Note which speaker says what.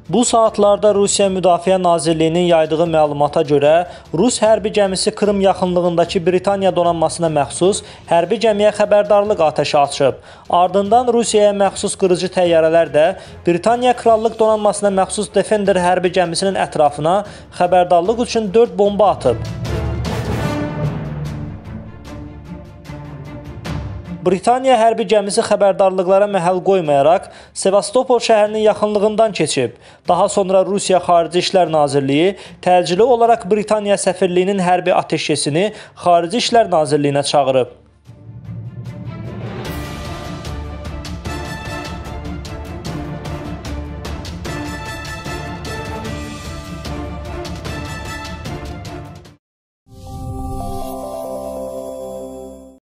Speaker 1: Bu saatlarda Rusiya Müdafiə Nazirliyinin yaydığı məlumata görə, Rus hərbi gəmisi Krım yaxınlığındakı Britaniya donanmasına məxsus hərbi gəmiyə xəbərdarlıq atəşi açıb. Ardından Rusiyaya məxsus qırıcı təyyarələr də Britaniya Krallıq donanmasına məxsus Defender hərbi gəmisinin ətrafına xəbərdarlıq üçün 4 bomba atıb. Britaniya hərbi gəmisi xəbərdarlıqlara məhəl qoymayaraq Sevastopol şəhərinin yaxınlığından keçib. Daha sonra Rusiya Xarici İşlər Nazirliyi təcili olaraq Britaniya səfirliyinin hərbi ateşkesini Xarici İşlər Nazirliyinə çağırıb.